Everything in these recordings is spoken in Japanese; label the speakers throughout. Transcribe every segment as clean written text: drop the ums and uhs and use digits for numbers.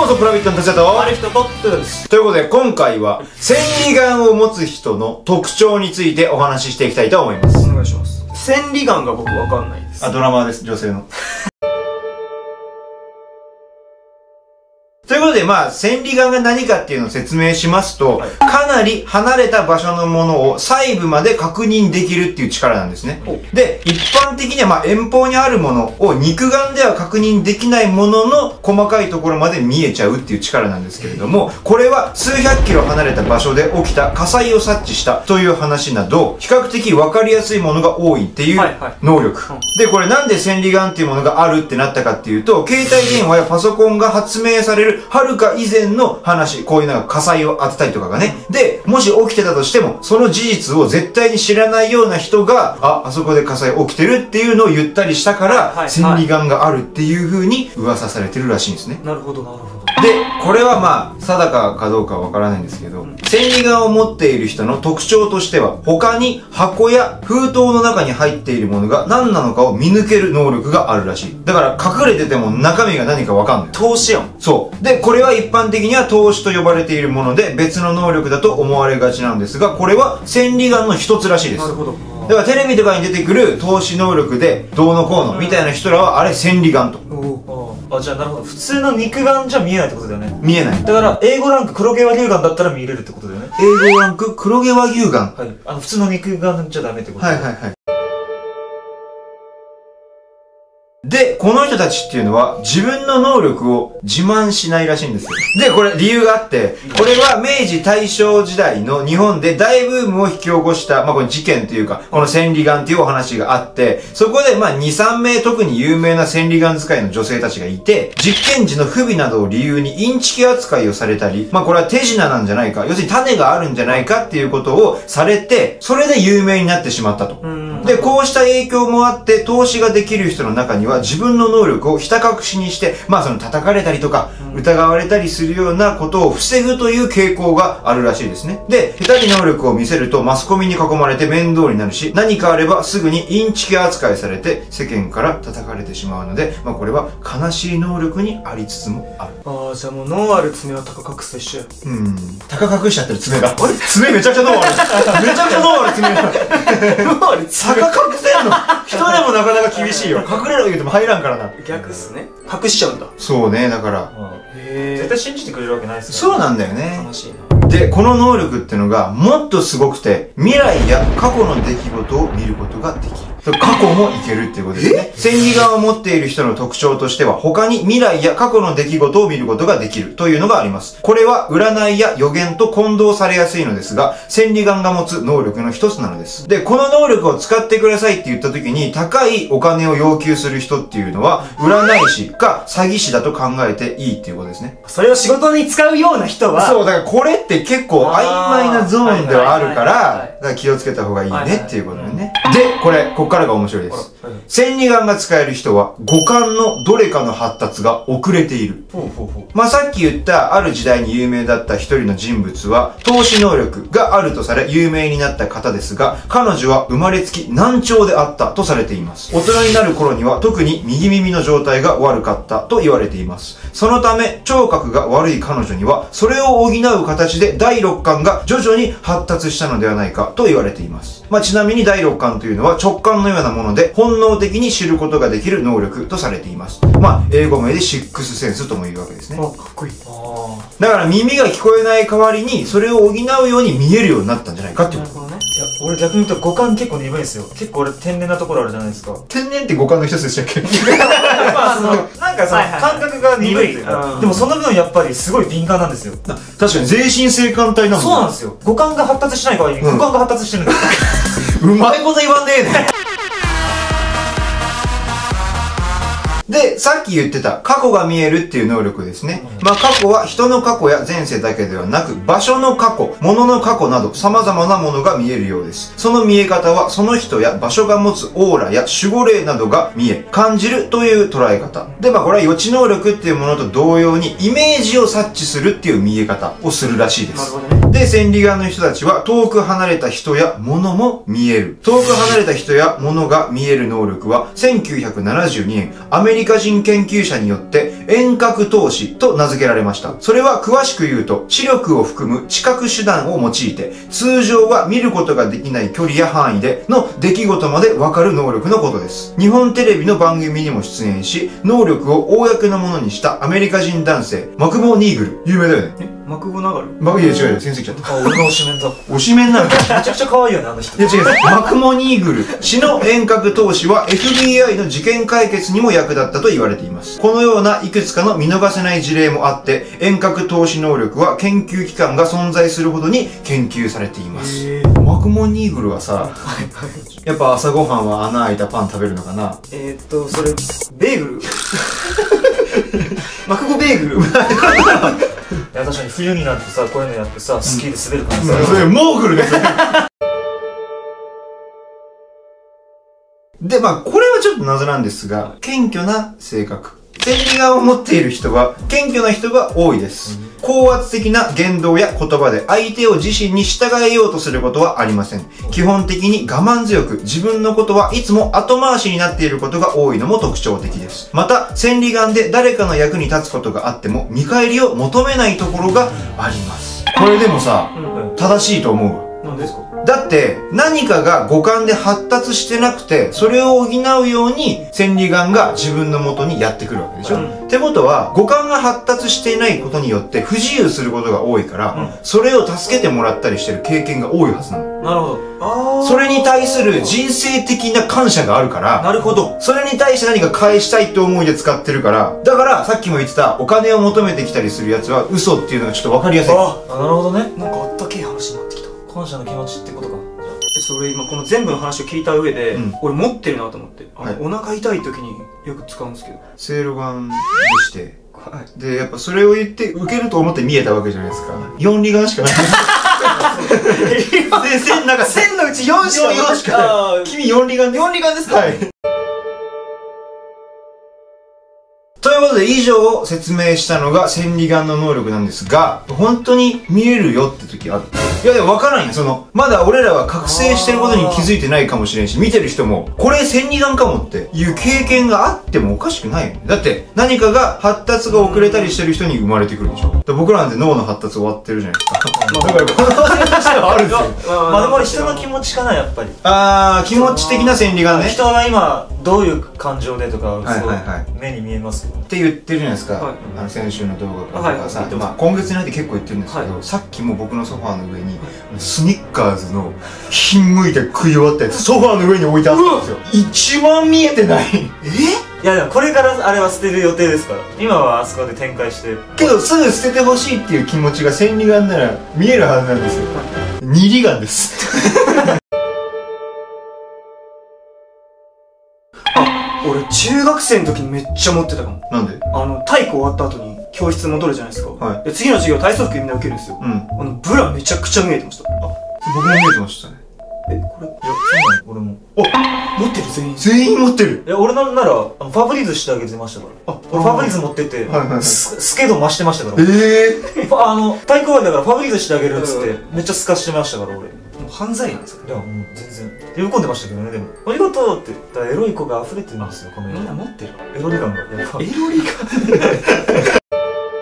Speaker 1: もソプラビットの達也と
Speaker 2: ある人とトゥース
Speaker 1: ということで今回は千里眼を持つ人の特徴についてお話ししていきたいと思います。
Speaker 2: お願いします。千里眼が僕わかんないです。
Speaker 1: ドラマーです、女性の。ということで、千里眼が何かっていうのを説明しますと、かなり離れた場所のものを細部まで確認できるっていう力なんですね。で、一般的には遠方にあるものを肉眼では確認できないものの細かいところまで見えちゃうっていう力なんですけれども、これは数百キロ離れた場所で起きた火災を察知したという話など、比較的わかりやすいものが多いっていう能力。で、これなんで千里眼っていうものがあるってなったかっていうと、携帯電話やパソコンが発明されるはるか以前の話、こういうなんか火災を当てたりとかがね。で、もし起きてたとしても、その事実を絶対に知らないような人が、あそこで火災起きてるっていうのを言ったりしたから、千里眼があるっていう風に噂されてるらしいんですね。
Speaker 2: なるほど、なるほど。
Speaker 1: で、これは定かかどうかわからないんですけど、千里眼を持っている人の特徴としては、他に箱や封筒の中に入っているものが何なのかを見抜ける能力があるらしい。だから隠れてても中身が何かわかんない。
Speaker 2: 投資やん。
Speaker 1: そう。で、これは一般的には投資と呼ばれているもので、別の能力だと思われがちなんですが、これは千里眼の一つらしいです。
Speaker 2: なるほど。
Speaker 1: だからテレビとかに出てくる投資能力でどうのこうのみたいな人らはあれ千里眼と。
Speaker 2: じゃあなるほど。普通の肉眼じゃ見えないってことだよね。
Speaker 1: 見えない。
Speaker 2: だから、英語ランク黒毛和牛眼だったら見れるってことだよね。
Speaker 1: 英語ランク黒毛和牛眼。
Speaker 2: はい。普通の肉眼じゃダメってことだよね。
Speaker 1: はい。で、この人たちっていうのは自分の能力を自慢しないらしいんですよ。で、これ理由があって、これは明治大正時代の日本で大ブームを引き起こした、この事件というか、この千里眼っていうお話があって、そこで2、3名特に有名な千里眼使いの女性たちがいて、実験時の不備などを理由にインチキ扱いをされたり、これは手品なんじゃないか、要するに種があるんじゃないかっていうことをされて、それで有名になってしまったと。で、こうした影響もあって、投資ができる人の中には自分の能力をひた隠しにして、叩かれたりとか、疑われたりするようなことを防ぐという傾向があるらしいですね。で、下手に能力を見せるとマスコミに囲まれて面倒になるし、何かあればすぐにインチキ扱いされて世間から叩かれてしまうので、これは悲しい能力にありつつもある。
Speaker 2: じゃあもう脳ある爪は高隠すと一緒や。
Speaker 1: 高隠しちゃってる爪が。あれ爪めちゃくちゃ脳ある。めちゃくちゃ脳ある爪が。脳ある爪高隠せんの人でもなかなか厳しいよ。隠れろ言うても入らんからな。
Speaker 2: 逆っすね。隠しちゃうんだ。
Speaker 1: そうね、だから。
Speaker 2: 絶対信じてくれるわけないっすよ。
Speaker 1: そうなんだよね。
Speaker 2: 悲しいな。
Speaker 1: で、この能力ってのがもっとすごくて、未来や過去の出来事を見ることができる。過去もいけるっていうことですね。千里眼を持っている人の特徴としては、他に未来や過去の出来事を見ることができるというのがあります。これは占いや予言と混同されやすいのですが、千里眼が持つ能力の一つなのです。で、この能力を使ってくださいって言った時に、高いお金を要求する人っていうのは、占い師か詐欺師だと考えていいっていうことですね。
Speaker 2: それを仕事に使うような人は、
Speaker 1: そう、だからこれって結構曖昧なゾーンではあるから、だから気をつけた方がいいねっていうことでね。で、ここっからが面白いです。千里眼が使える人は、五感のどれかの発達が遅れている。さっき言ったある時代に有名だった一人の人物は、投資能力があるとされ有名になった方ですが、彼女は生まれつき難聴であったとされています。大人になる頃には特に右耳の状態が悪かったと言われています。そのため、聴覚が悪い彼女には、それを補う形で第六感が徐々に発達したのではないかと言われています。ちなみに第六感というのは直感のようなもので、本能的に知ることができる能力とされています。英語名でシックスセンスとも言うわけですね。
Speaker 2: かっこいい。
Speaker 1: だから耳が聞こえない代わりに、それを補うように見えるようになったんじゃないかっていうこと。
Speaker 2: いや、俺逆に言うと五感結構鈍いんですよ。結構俺天然なところあるじゃないですか。
Speaker 1: 天然って五感の一つでしたっけ？
Speaker 2: なんか感覚が鈍いというか。でもその分やっぱりすごい敏感なんですよ。
Speaker 1: 確かに全身性感帯なの。
Speaker 2: そうなんですよ。五感が発達しない代わりに五感が発達してるんですよ。
Speaker 1: うまいこと言わんでええね。で、さっき言ってた過去が見えるっていう能力ですね。過去は人の過去や前世だけではなく、場所の過去、物の過去など様々なものが見えるようです。その見え方はその人や場所が持つオーラや守護霊などが見え、感じるという捉え方。で、これは予知能力っていうものと同様にイメージを察知するっていう見え方をするらしいです。
Speaker 2: なるほどね。
Speaker 1: で、千里眼の人たちは遠く離れた人や物も見える。遠く離れた人や物が見える能力は1972年アメリカ人研究者によって遠隔透視と名付けられました。それは詳しく言うと視力を含む知覚手段を用いて通常は見ることができない距離や範囲での出来事までわかる能力のことです。日本テレビの番組にも出演し能力を公のものにしたアメリカ人男性マクボ・ニーグル。有名だよね。
Speaker 2: マクゴナガル？
Speaker 1: いや違うよ、先生来ちゃった。
Speaker 2: あ、俺の推しメンだ。
Speaker 1: 推しメンなんだ。
Speaker 2: めちゃくちゃ可愛いよね、あの人。
Speaker 1: いや違う、マクモニーグル氏の遠隔透視は FBI の事件解決にも役立ったと言われています。このようないくつかの見逃せない事例もあって、遠隔透視能力は研究機関が存在するほどに研究されています。マクモニーグルはさ、やっぱ朝ごはんは穴開いたパン食べるのかな？
Speaker 2: それ、ベーグルマクゴベーグルいや確かに冬になってさ、こういうのやってさ、スキーで滑るからさ、
Speaker 1: それモーグルですよね。で、これはちょっと謎なんですが、謙虚な性格。千里眼を持っている人は、謙虚な人が多いです。高圧的な言動や言葉で相手を自身に従えようとすることはありません。基本的に我慢強く、自分のことはいつも後回しになっていることが多いのも特徴的です。また、千里眼で誰かの役に立つことがあっても、見返りを求めないところがあります。これでもさ、正しいと思うわ。
Speaker 2: 何ですか？
Speaker 1: だって、何かが五感で発達してなくて、それを補うように、千里眼が自分の元にやってくるわけでしょ、ってことは、五感が発達していないことによって不自由することが多いから、それを助けてもらったりしてる経験が多いはずなの。
Speaker 2: なるほど。
Speaker 1: それに対する人生的な感謝があるから、
Speaker 2: なるほど。
Speaker 1: それに対して何か返したいって思いで使ってるから、だからさっきも言ってたお金を求めてきたりするやつは嘘っていうのがちょっとわかりやすい。
Speaker 2: なるほどね。なんかあったけえ話になってきた。感謝の気持ちってことか。それ今この全部の話を聞いた上で、俺持ってるなと思って、お腹痛い時によく使うんですけど、
Speaker 1: せいろがんでして、でやっぱそれを言って受けると思って見えたわけじゃないですか。4里眼しかないで、線のうち4しかない。君4里眼です。4里眼ですか？はい。ということで以上説明したのが千里眼の能力なんですが、本当に見えるよって時ある？いやでも分からんよ。まだ俺らは覚醒してることに気づいてないかもしれんし、見てる人も、これ千里眼かもっていう経験があってもおかしくないよね。だって、何かが発達が遅れたりしてる人に生まれてくるでしょ。僕らなんて脳の発達終わってるじゃないですか。だからこの可能性としてはあるんですよ。
Speaker 2: でも人の気持ちかな、やっぱり。
Speaker 1: 気持ち的な千里眼ね。
Speaker 2: 人が今、どういう感情でとか、目に見えます
Speaker 1: って言ってるじゃないですか。先週の動画とかさ、今月になって結構言ってるんですけど、さっきも僕のソファーの上にスニッカーズのひんむいて食い終わったやつソファーの上に置いてあったんですよ。一番見えてない。
Speaker 2: いやでもこれからあれは捨てる予定ですから。今はあそこで展開して
Speaker 1: けど、すぐ捨ててほしいっていう気持ちが千里眼なら見えるはずなんですよ。二里眼です
Speaker 2: 俺中学生の時にめっちゃ持ってたかも。
Speaker 1: なんで？
Speaker 2: 体育終わった後に教室戻るじゃないですか。で次の授業体操服みんな受けるんですよ。ブラめちゃくちゃ見えてました。
Speaker 1: 僕も見えてましたね。
Speaker 2: これ、いや、そうなの？俺も。持ってる
Speaker 1: 全員持ってる。
Speaker 2: いや、俺なんなら、ファブリーズしてあげてましたから。俺ファブリーズ持ってて、スケート増してましたから。体育終わりだからファブリーズしてあげるっつって、めっちゃスカしてましたから、俺。もう犯罪なんですよ。いや、もう全然。喜んでましたけどね、でも。ありがとうって。だからエロい子が溢れてるんですよ、この世に。みんな持ってる。エロリガンが。エロリガン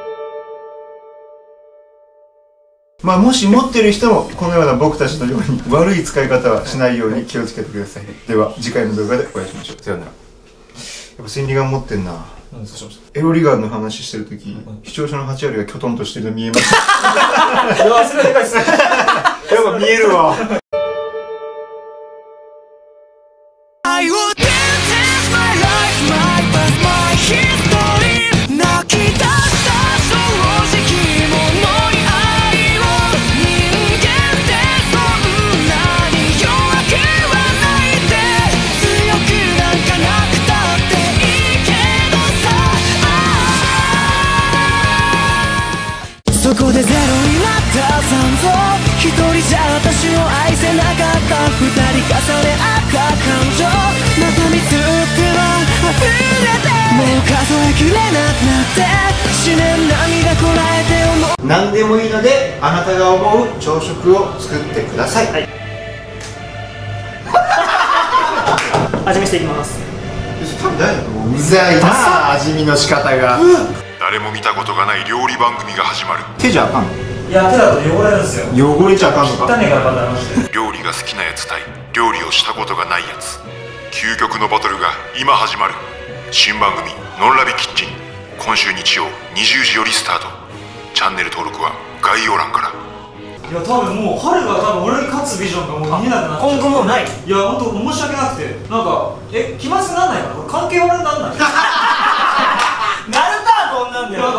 Speaker 1: もし持ってる人もこのような僕たちのように悪い使い方はしないように気をつけてください。では次回の動画でお会いしましょう。さようなら。やっぱ千里眼持ってんな。エロリガンの話してるとき、視聴者の8割がキョトンとしてるの見えます。
Speaker 2: いや、それはでかいっすね。やっ
Speaker 1: ぱ見えるわ。
Speaker 3: そこでゼロになった残像、一人じゃ私を愛せなかった二人重ね合った感情、また見つっては溢れてもう数えきれなくなって思念涙こらえて思う
Speaker 1: 何でもいいのであなたが思う朝食を作ってください。はい、
Speaker 4: 味見していきます。
Speaker 1: 多分大丈夫。うざいな味見の仕方が。
Speaker 5: 誰も見たことがない料理番組が始まる。
Speaker 1: 手じゃあかんの？
Speaker 2: いや、手だと汚れるんですよ。
Speaker 1: 汚れちゃあかんのか。
Speaker 2: 汚ねえからバターまして。
Speaker 5: 料理が好きなやつ対料理をしたことがないやつ、究極のバトルが今始まる。新番組「ノンラビキッチン」、今週日曜20時よりスタート。チャンネル登録は概要欄から。
Speaker 2: いや、多分もう春が多分俺に勝つビジョンがもう見えなくなっちゃう。
Speaker 4: 今後もない。
Speaker 2: いや、ほんと申し訳なくて、なんか気まずくなんないかな、これ関係悪くなんない。
Speaker 4: なるかこんなんだよ。